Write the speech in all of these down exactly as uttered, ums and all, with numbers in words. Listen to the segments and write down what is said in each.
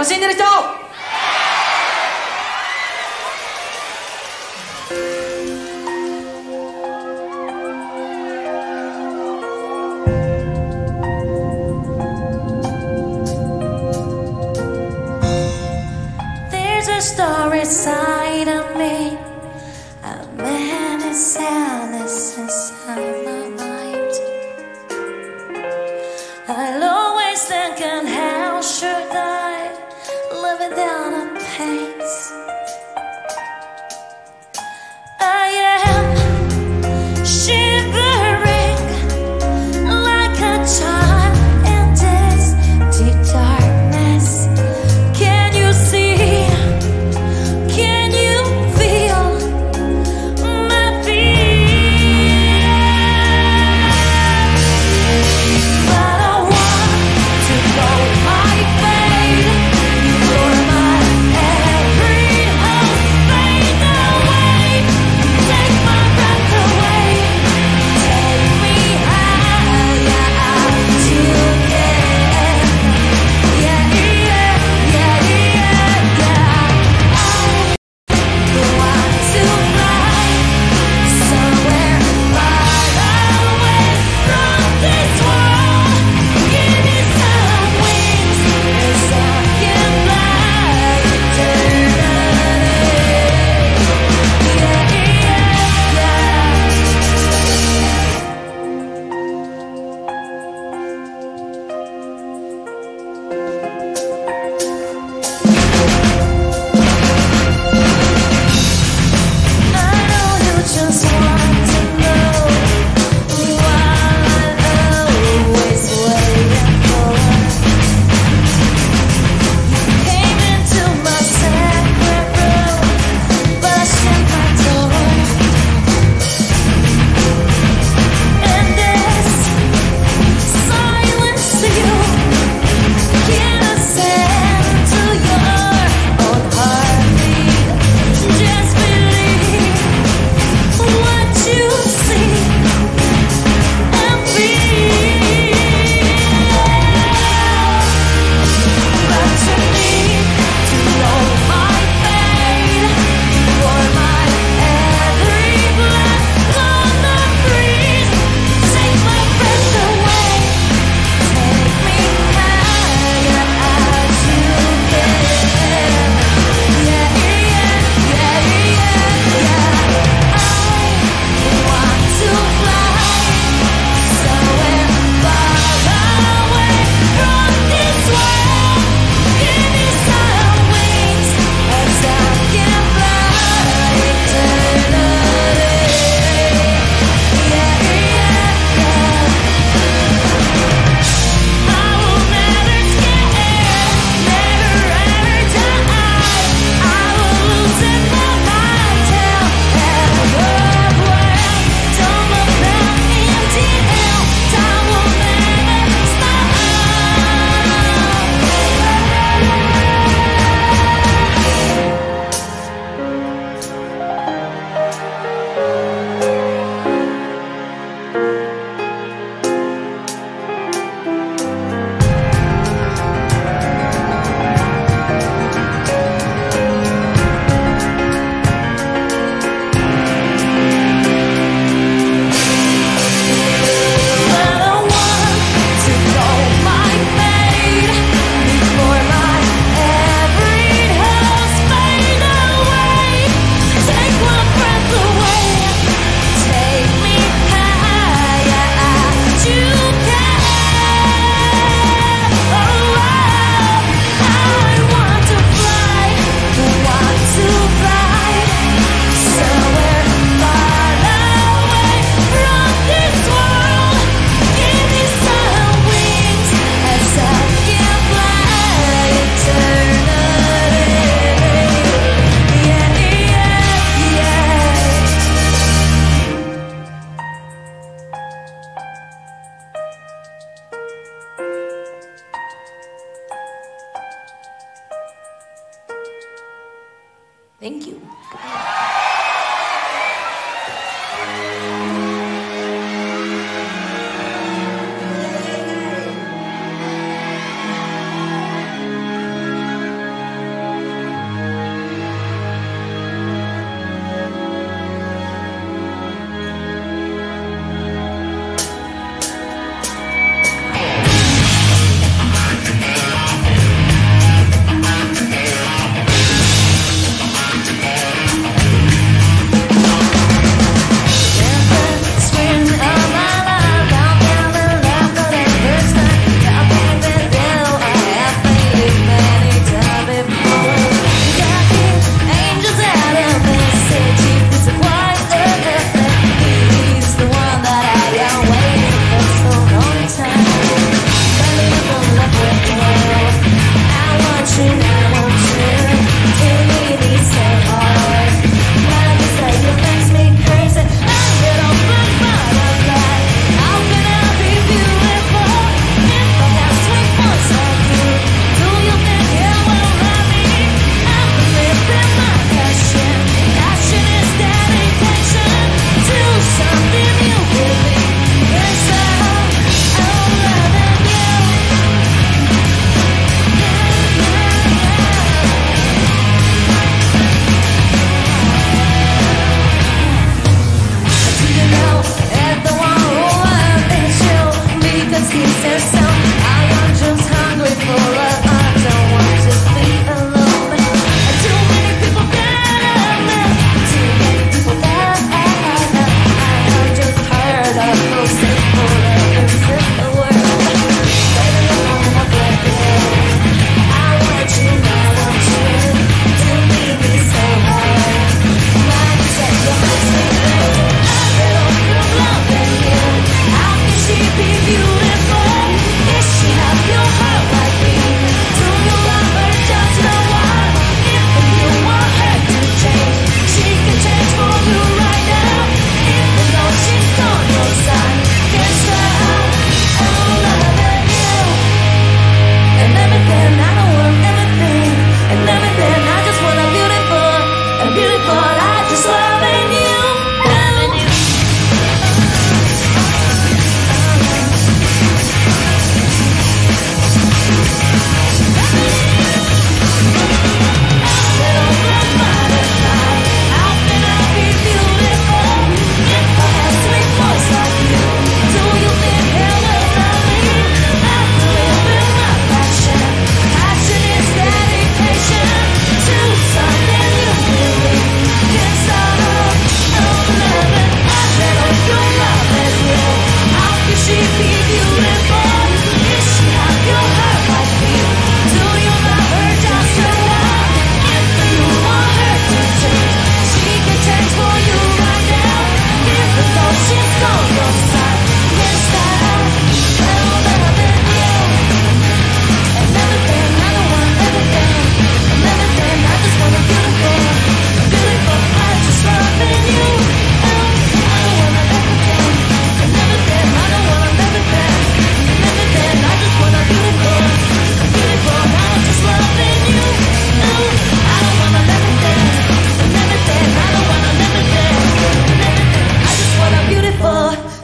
楽しんでる人。 There's a story inside of me. A man is sadness inside my mind. I'll always think on how should I live without a pace. I am shivering like a child in this deep darkness. Can you see? Can you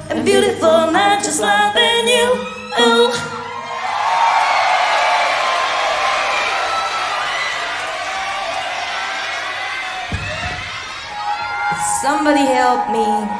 a beautiful man just loving you. Ooh. Somebody help me.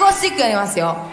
コースティックやりますよ。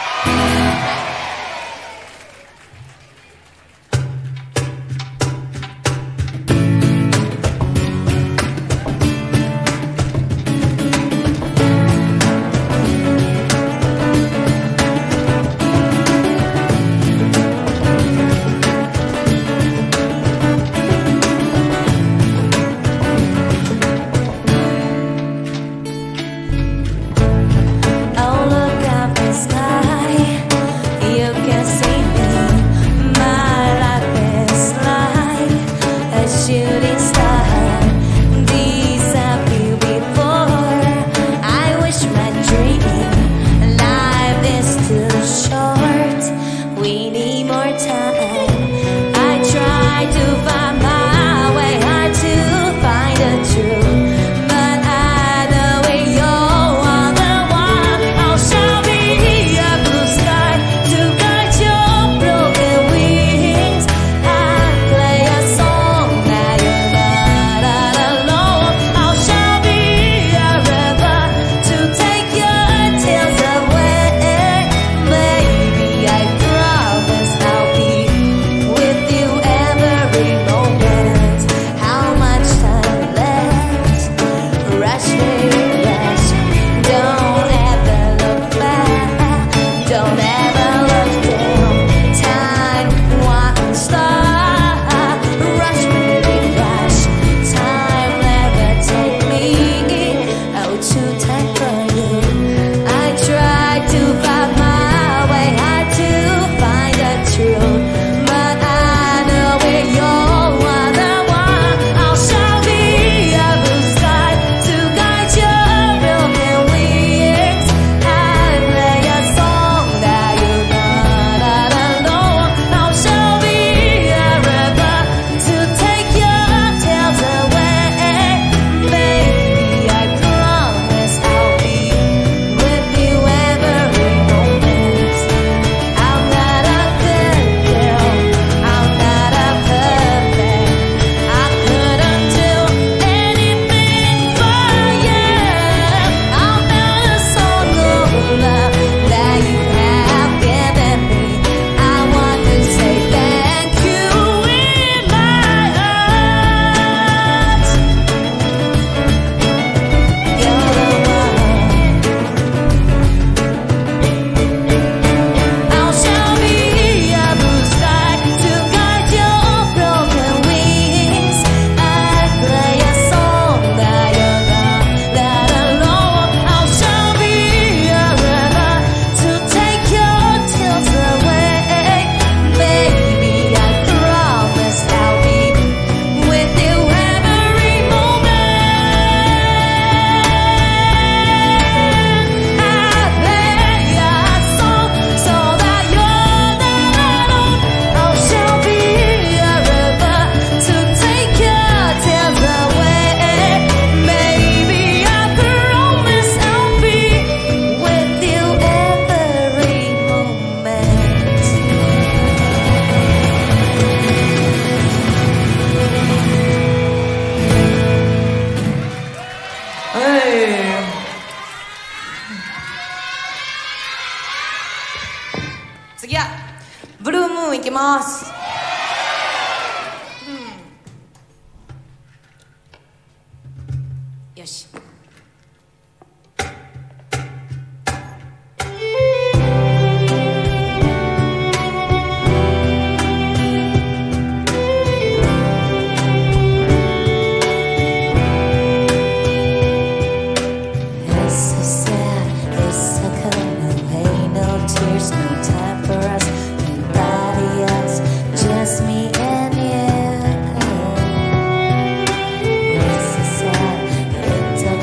次はブルームーンいきます。よし。 It's so sad, it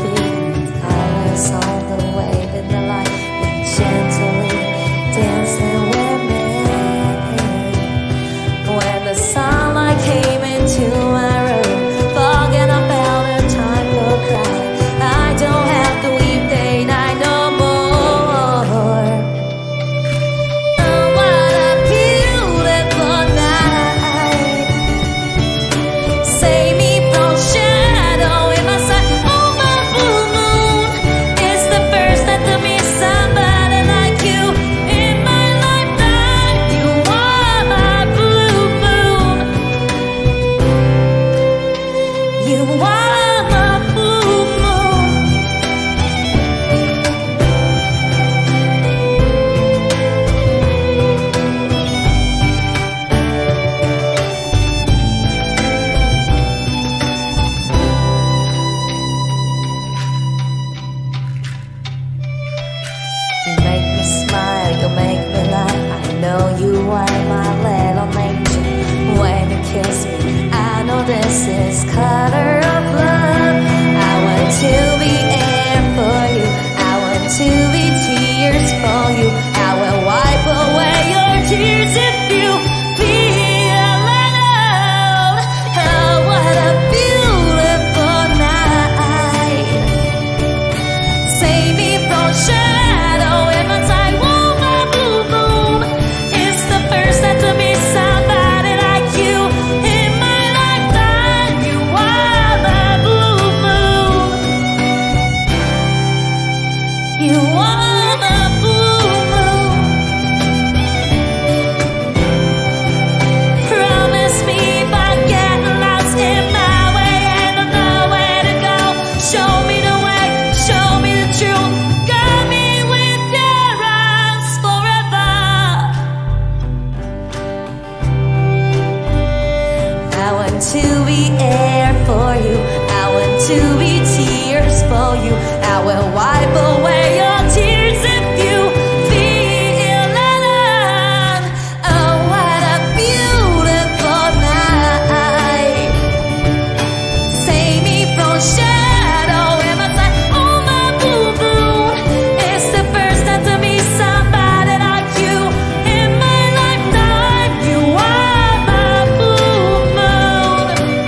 to be air for you. I want to be tears for you. I will wipe away your tears if you feel alone. Oh, what a beautiful night. Save me from shadow in my sight. Oh, my boo boo. It's the first time to meet somebody like you in my lifetime. You are my blue moon.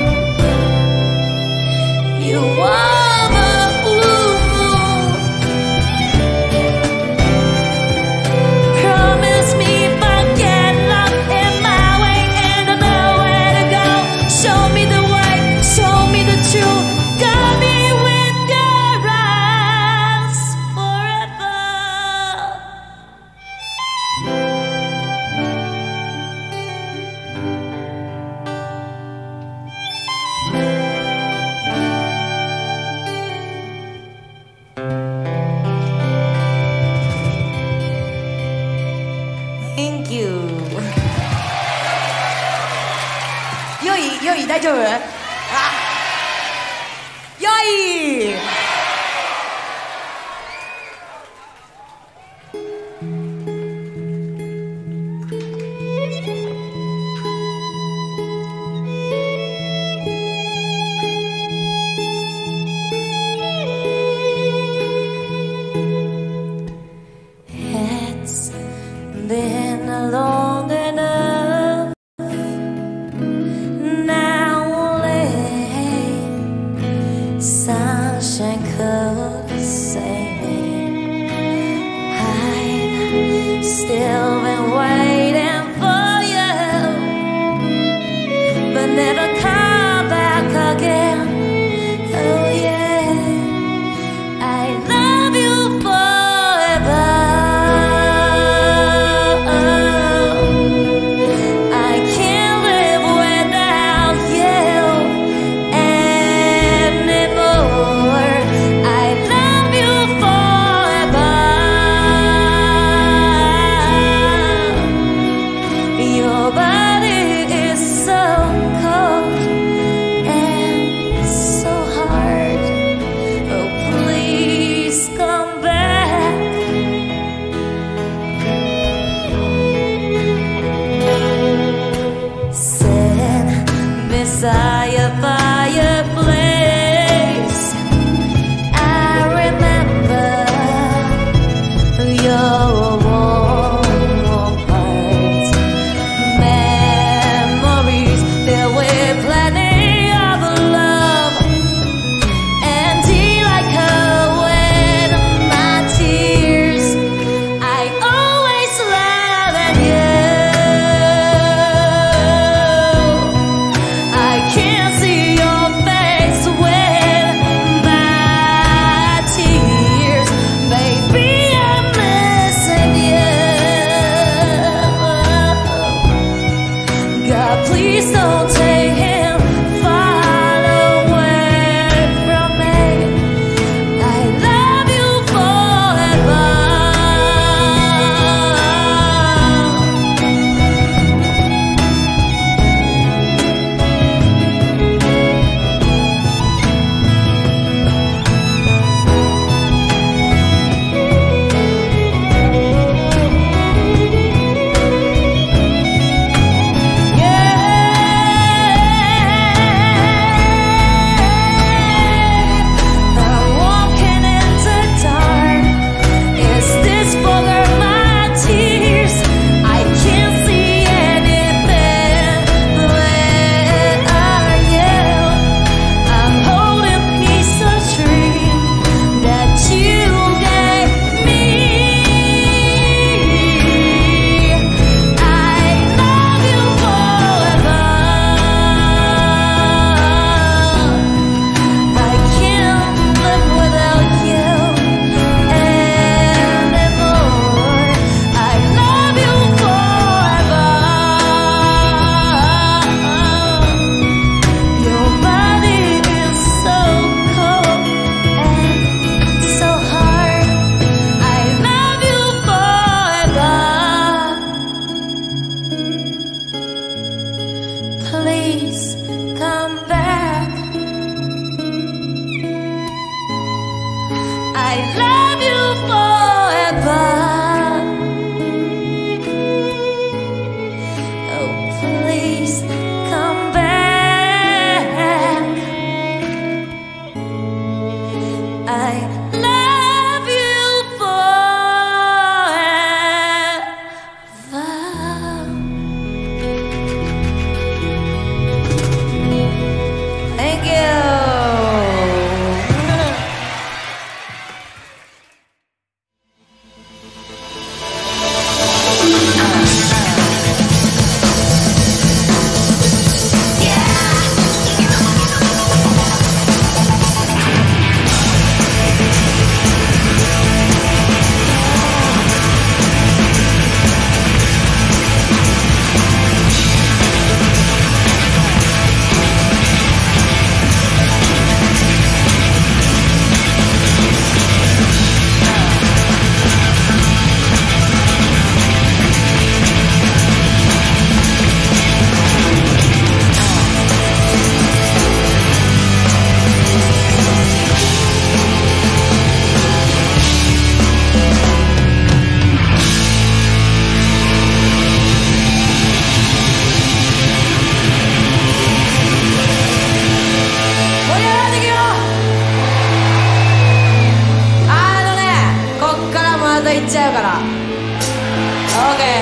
You are my blue moon. Promise me if I get lost in my way and I know where to go. Show me the way, show me the truth. Guide me with your eyes forever. Thank you. 良い良い大丈夫？あ、良い。 It's been long enough. Now only sunshine could save me. I've still been waiting for you, but never come back again. Oh yeah, I love you forever.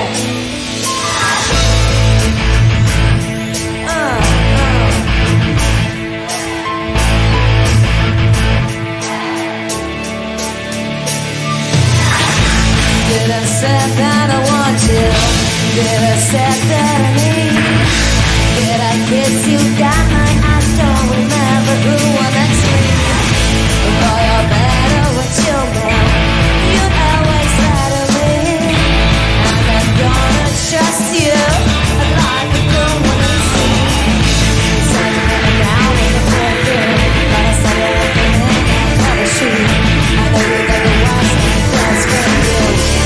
Did I say that I want you? Did I say that I need? Did I kiss you that night? I don't remember who wanna sleep. Boy, you're better with you now. You always lie to me. I'm not gonna trust you like a girl when you see. You said you're gonna down in the corner, but I said you're looking in another shoe. I know you never was just for you.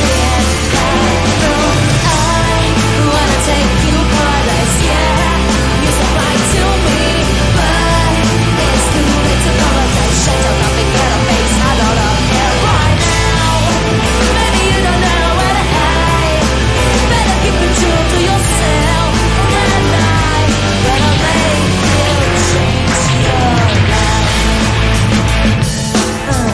Take you paradise, yeah. You're so right to me, but it's too late to apologize. Shut your mouth and get a face. I don't love you right now. Maybe you don't know where to hide. Better keep it true to yourself. And I better make you change your life. Uh.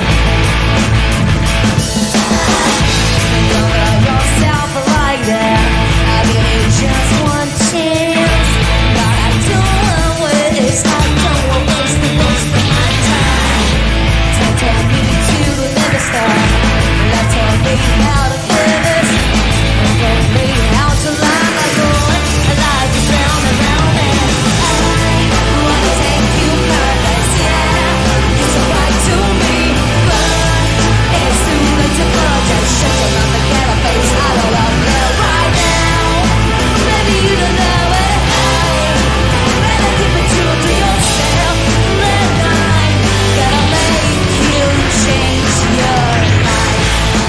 Don't love yourself right there. I believe just one chance, but I don't want waste. I don't want waste the most of my time. Don't tell me to never stop. Don't tell me how to live. Don't tell me how to lie my door. Life is round and round, and I wanna take you paradise. Yeah, you're so right to me, but it's too late to apologize. Shut your mouth and get a face. I don't love you right now. Maybe you don't know where to hide. Better keep it true to yourself. And I gotta make you change your life.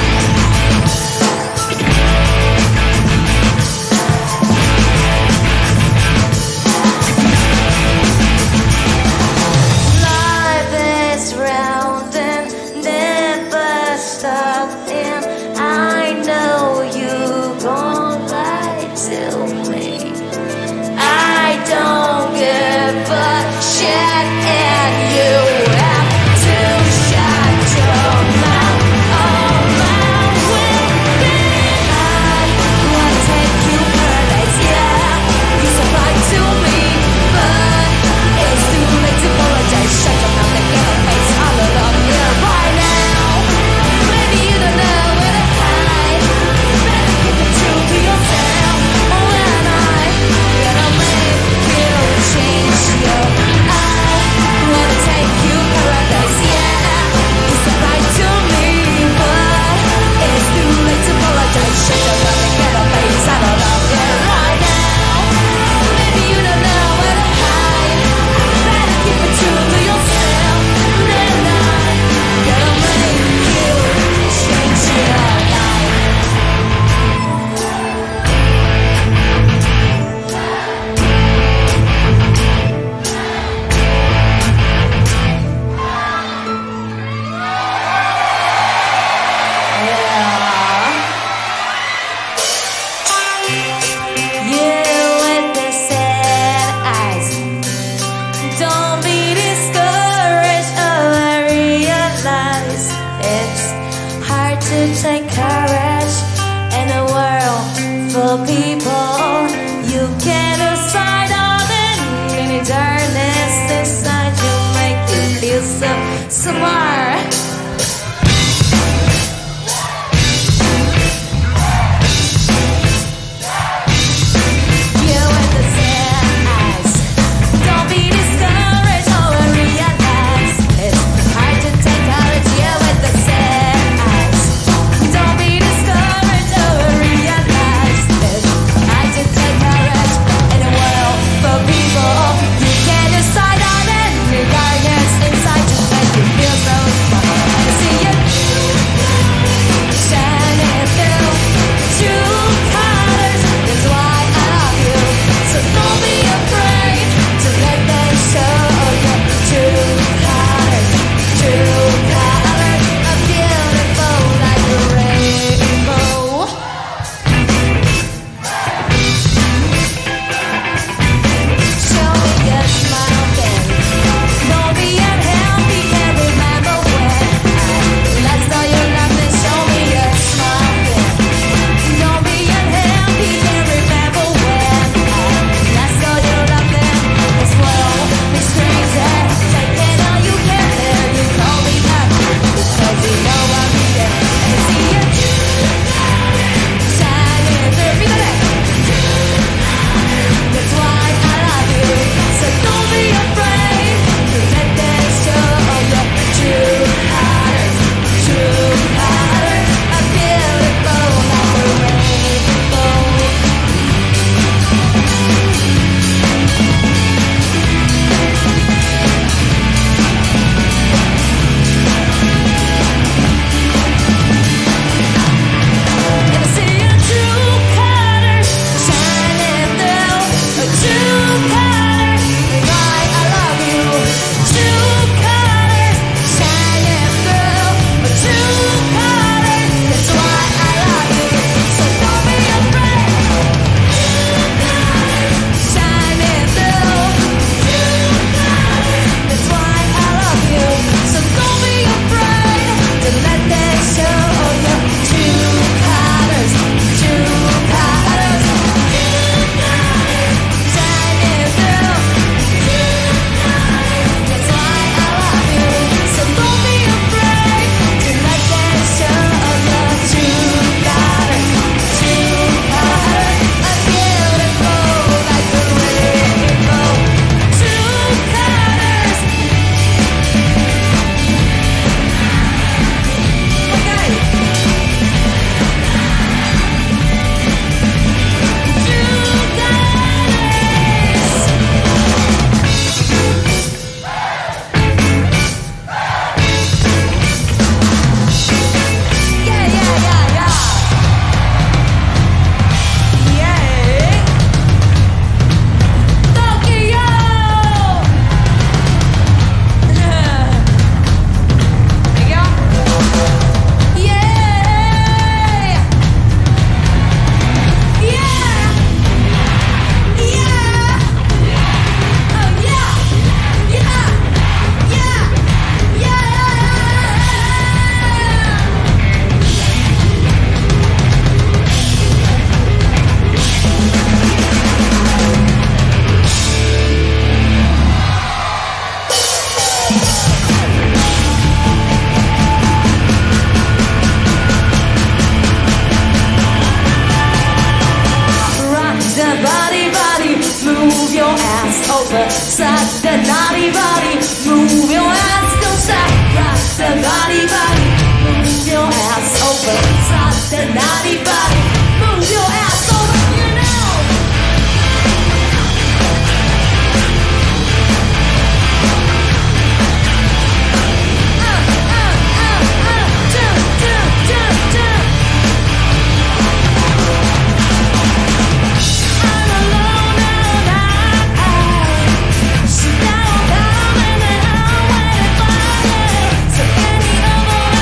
Life is round and never stop, and I know you gon' lie to me. I don't give a shit, and you have to shut your mouth. All my will be. I wanna take you paradise, yeah. You're so right to me, but it's too late to apologize. Shut your mouth and get a face. I love you right now. Maybe you don't know where to hide. Better keep it true to yourself. When I gotta make you change your. I wanna take you paradise, yeah. You're so right to me, but it's too late to apologize. Shut your mouth and get a face. I don't love you right now. Maybe you don't know where to hide. Better keep it true to yourself. Then I gotta make you change your life. Yeah. You with the sad eyes. Don't be discouraged. Oh, I realize it's hard to take courage in a world full of people. You can't decide all the any darkness inside you make you feel so smart. You with the sad eyes. Don't be discouraged. Oh, I realize it's hard to take courage. You with the sad eyes. Don't be discouraged. Oh, I realize it's over. Suck the naughty body, move your ass, don't stop. Rock the naughty body, move your ass over. Suck the naughty body, move your ass over, you know. Sit down, down, and then I'll wait for you. So any of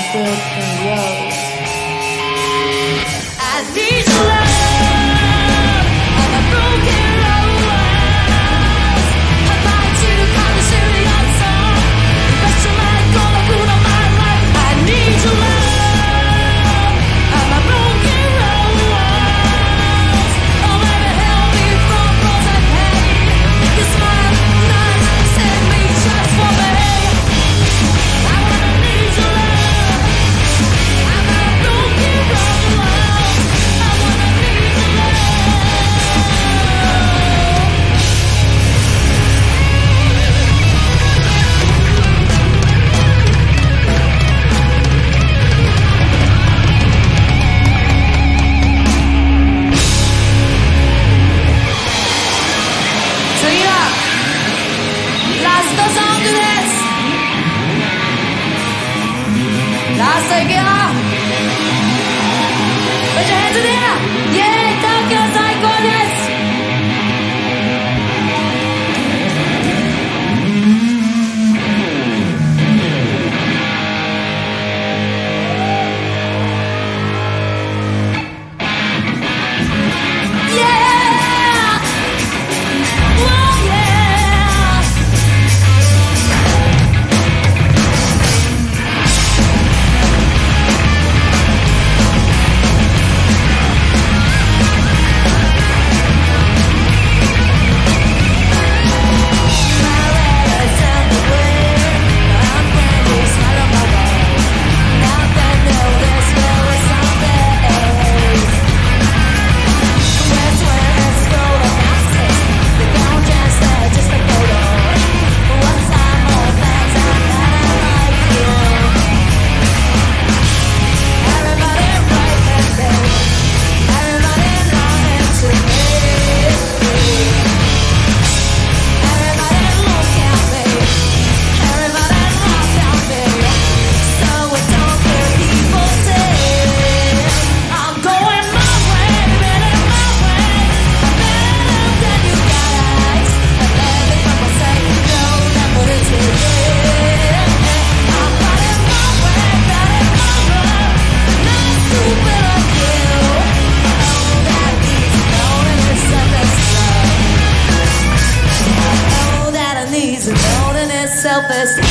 Broken Rose. I need your love. I'm a broken rose. I fight you to come to shooting your soul. The rest of my goal, I put on my life. I need your love. I'm a broken rose. Oh, baby, help me from cause I pain. You smile, nice, send me just for me. I wanna need your love. I'm a broken rose. I wanna need your love. Seguida, last song to this. Last seguida. Put your hands in the air. Yeah, Tokyo Psycho this. Yeah. Oh yeah. Self-esteem.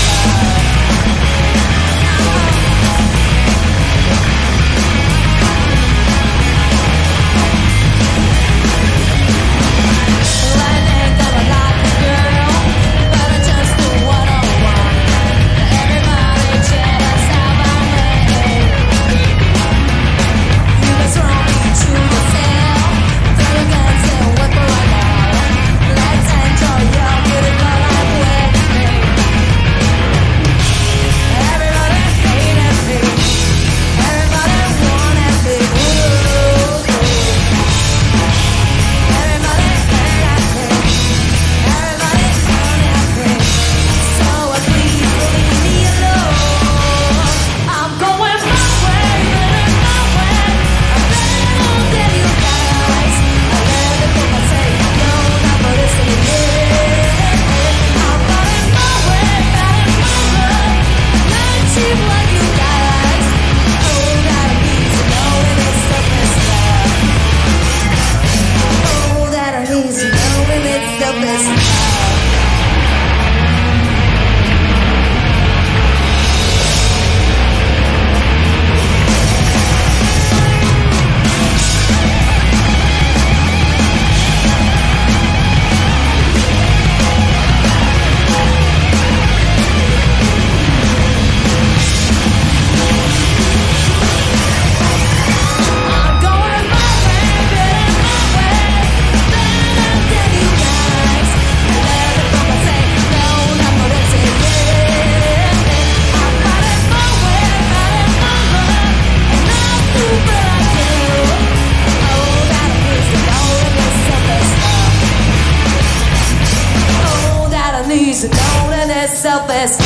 Self-esteem.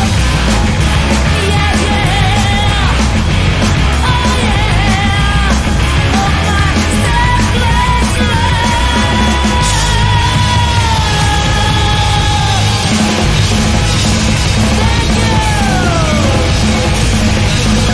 Yeah, yeah. Oh, yeah. Oh, my selfless love. Thank you.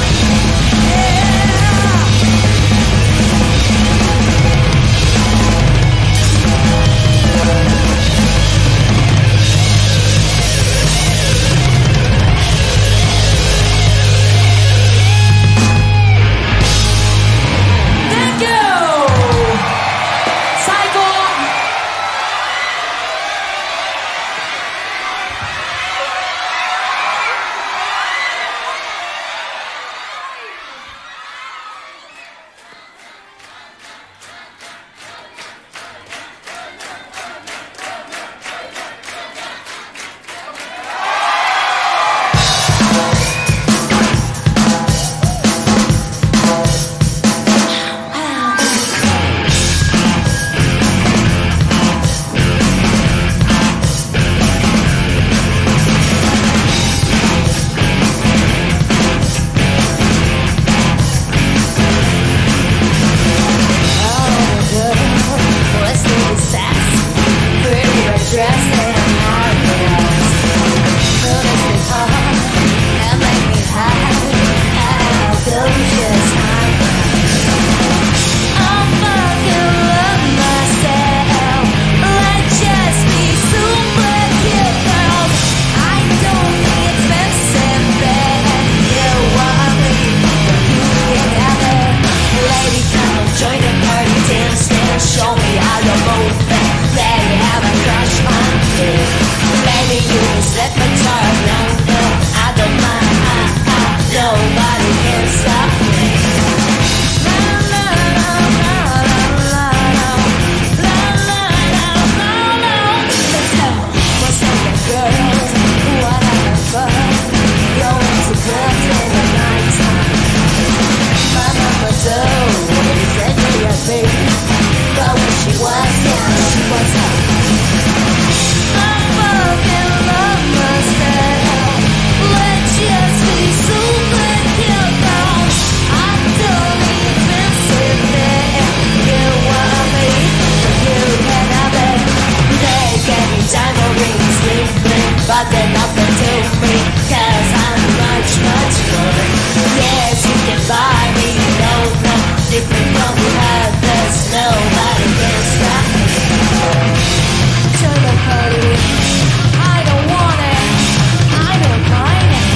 set my charge. No, no, I don't mind. I, I, nobody can stop me. La la la la la la la la la la la la. Let's have what's up, girls? What have fun? Going to clubs in the nighttime. My mama told said me a baby, but when she was down, she was up. My fucking love must have let's just be super killed. I don't even sit there. You want me, you can have it. They gave me diamond rings, bling bling, but they're nothing to me, cause I'm much, much more. Yes, you can buy me, no, no, different from the others, nobody can stop me. To the party, I don't want it, I don't mind it.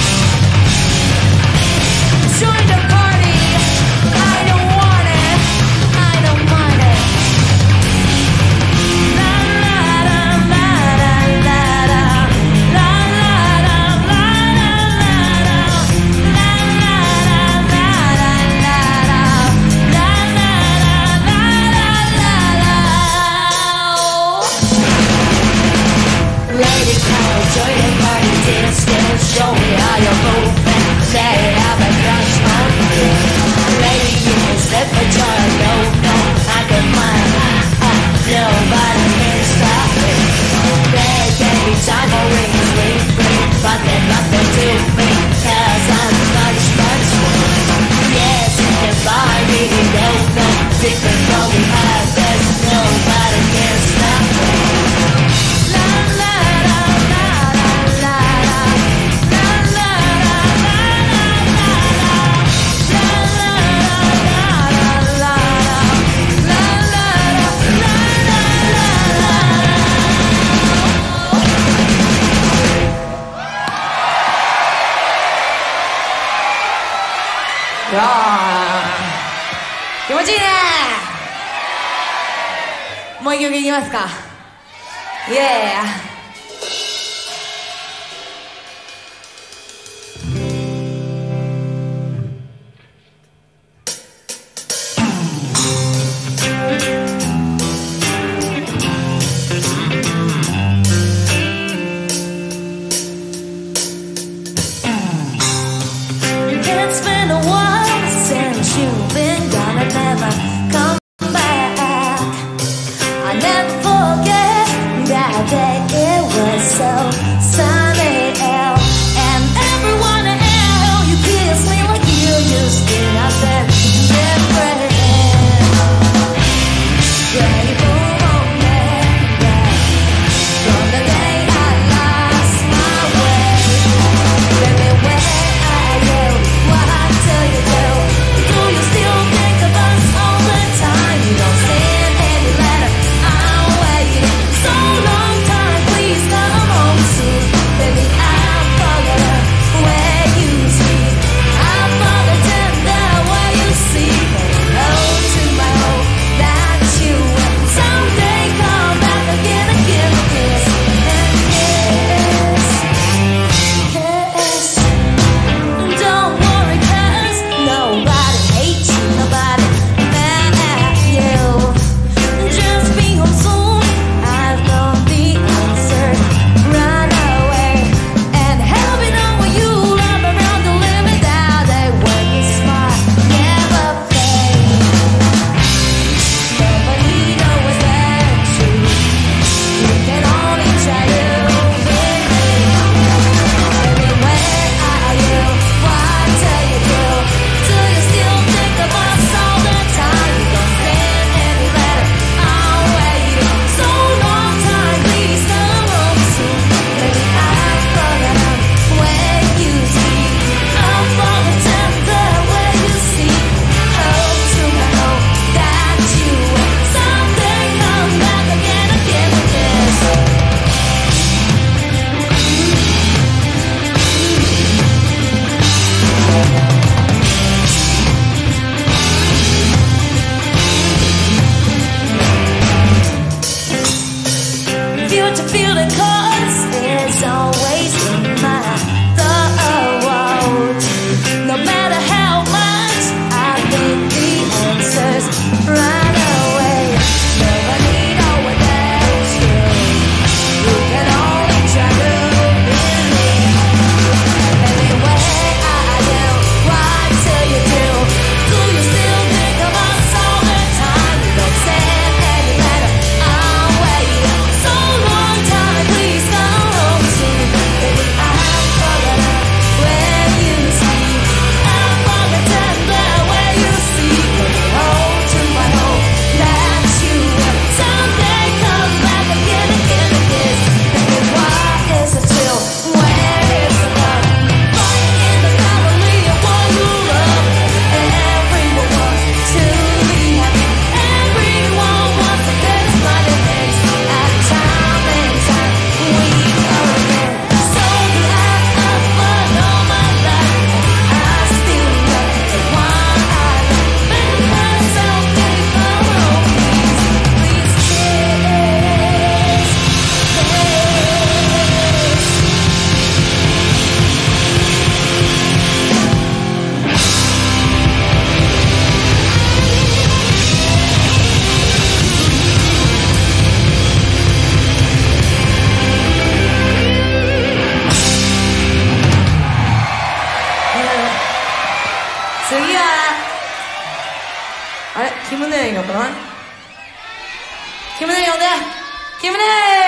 Join the party, I don't want it, I don't mind it. La la la la la la la la la la la la la lady, come and join the party, dance, dance, show me how you're moving. Say I have a crush on you. Lady, you can step a jar, no, no, I can mind. Uh, uh, nobody can stop me. They gave me diamond rings, ring, ring, but they're nothing to me, cause I'm much, much more. Yes, you can buy me, no, no, different from the others, nobody can stop me. La la la la la la la la la la いやー気持ちいいね。もう一曲いきますか。イエーイ。 It's been a while since you've been gone and never come back. I never forget that day. キムネいいのかな。キムネ呼んで。キムネ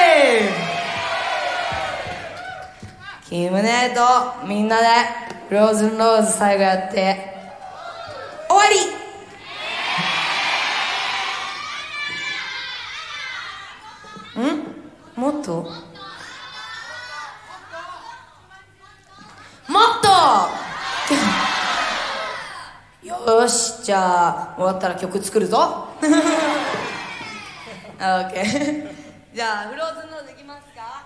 キムネとみんなでフローズンローズ最後やって終わり。んもっともっとよーし、じゃあ終わったら曲作るぞ。オッケー。じゃあフローズンローズいきますか。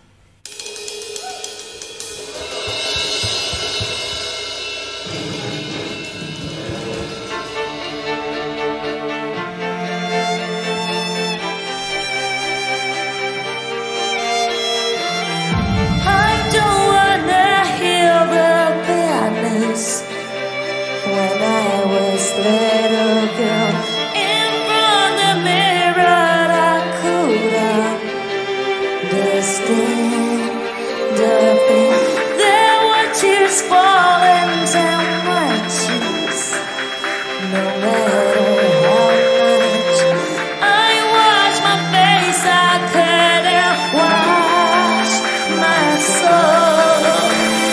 Little girl in front of the mirror, I could understand the thing. There were tears falling down my cheeks. No matter how much I washed my face, I couldn't wash my soul.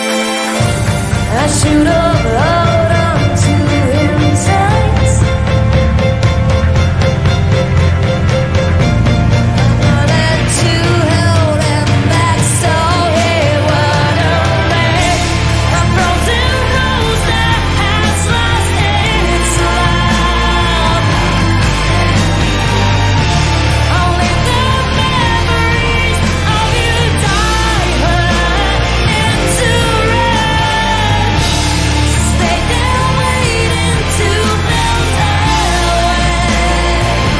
I should have held on to him tight. Wanted to hold him back so he wouldn't break. A frozen rose that has lost its love. Only the memories of you die hurt into red. Stay there waiting to melt away.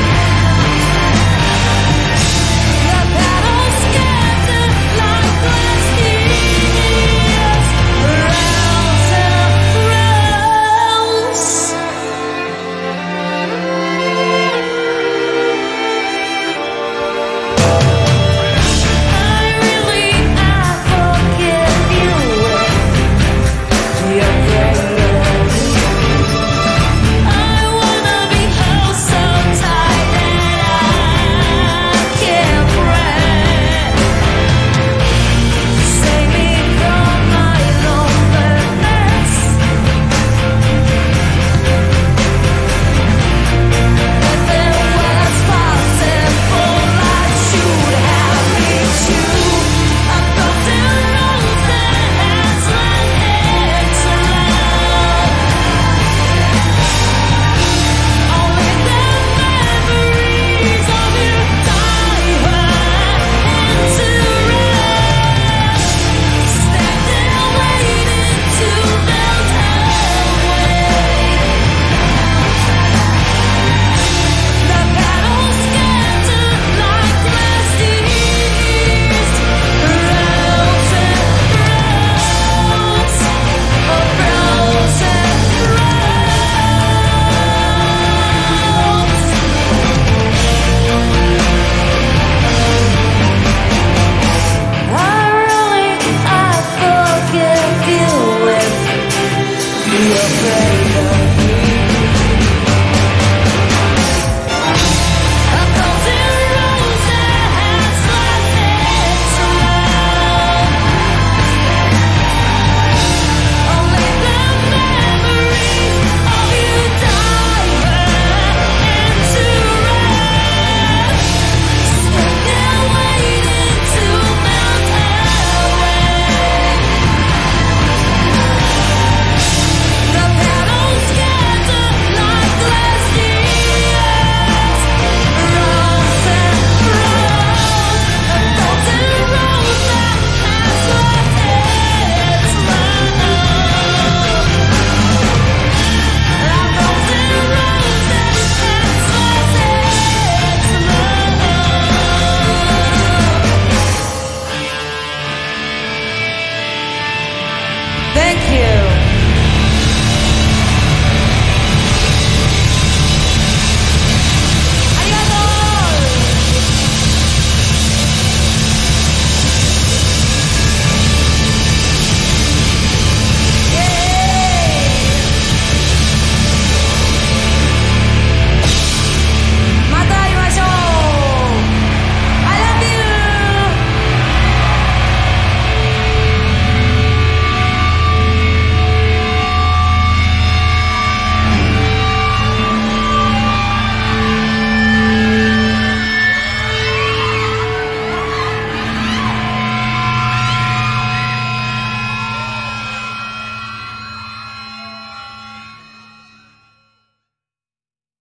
The petals scattered like glass beads, rounds and rounds. I really, I forgive you. You're great. I wanna be held so tight that I can't breathe. Save me from my loneliness. If it was possible, I should have reached you. A frozen rose that has lost its love. Only the memories of you die hurt into red. Stand there waiting to melt away. The petals scattered like glass beads, rounds and rounds, rounds and rounds. I really, I forgive you if you're afraid of me. A frozen rose that has lost its love. Only the memories of you die hurt into red. Stand there waiting to melt away. The petals scattered like glass beads, rounds and rounds. A golden rose that has lost its love. A golden rose that has lost its love. Thank